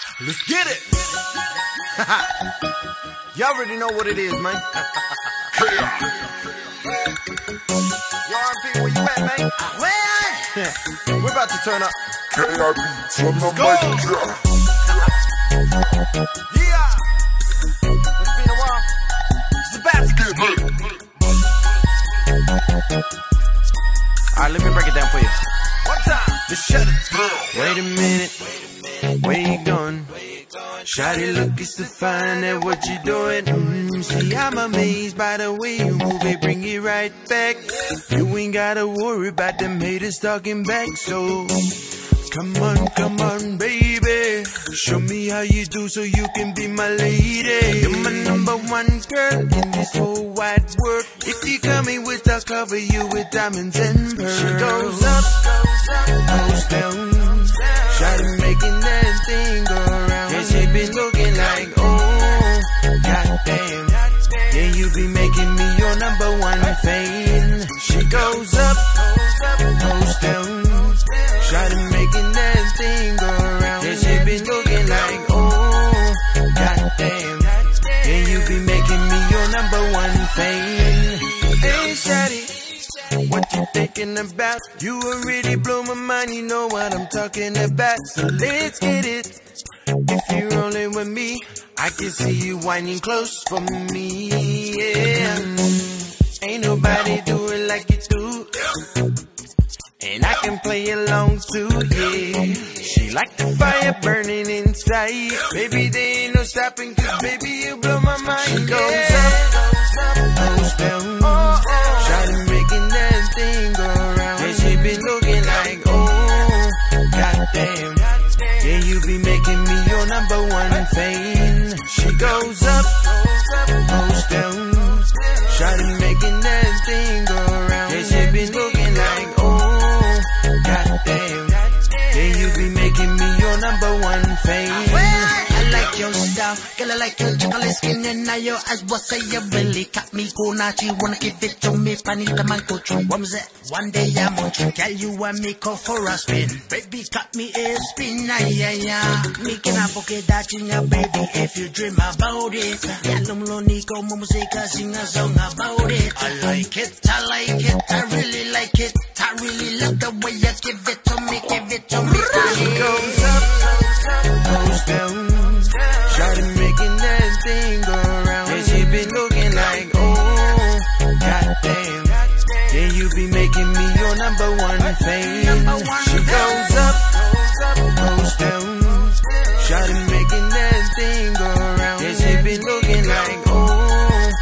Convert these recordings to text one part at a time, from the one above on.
Let's get it. Y'all already know what it is, man. Yo, Rmp, where you at, man? Where? We're about to turn up. K.I Beats on the mic. Yeah. It's been a while. It's about to get lit. Alright, let me break it down for you. One time. Just shut it down. Wait a minute. Where you going? Shawty looking so fine at what you doing. See, I'm amazed by the way you move it, bring it right back. You ain't gotta worry about them haters talking back. So come on, baby. Show me how you do so you can be my lady. You're my number one girl in this whole wide world. If you come in with us, cover you with diamonds and pearls. She goes up, goes down. Shawty making that thing go around. Yeah, she been looking like, oh, goddamn. Yeah, you be making me your number one fan. She goes up, goes down. Shawty making that thing go around. Yeah, she been looking like, oh, goddamn. Yeah, you be making me your number one fan. Hey, shawty, what you thinking about? You already blow my mind, you know what I'm talking about. So let's get it. If you're rolling with me, I can see you whining close for me, yeah. Ain't nobody do it like you do, and I can play along too, yeah. She like the fire burning inside. Baby, there ain't no stopping, cause baby, you blow my mind. She goes up, goes down. Shawty making that thing go around. Yeah, she been looking like, oh, goddamn. Yeah, you be making me your number one fan. She goes up, goes down. Shawty making that thing go around. Yeah, she been looking like, oh, goddamn. Yeah, you be making me your number one fan. I like your style, girl, I like your chocolate skin and now your eyes, what say you really got me cool. Now she wanna give it to me, panita man go through. What was that? One day I'm on you, girl, you and me go for a spin. Baby, got me a spin, yeah. Me can I forget that in your baby if you dream about it. Yalum lo niko mo musika, sing a song about it. I like it, I really like it. I really love the way you give it to me, give it to me. She goes up, goes down. Shawty making that thing go around. Yeah, she been looking like, oh, goddamn. Yeah, you be making me your number one fan. She goes up, goes down. Shawty making that thing go around. Yeah, she been looking like, oh,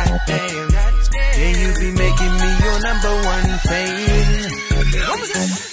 goddamn. Yeah, you be making me your number one fan. What was that?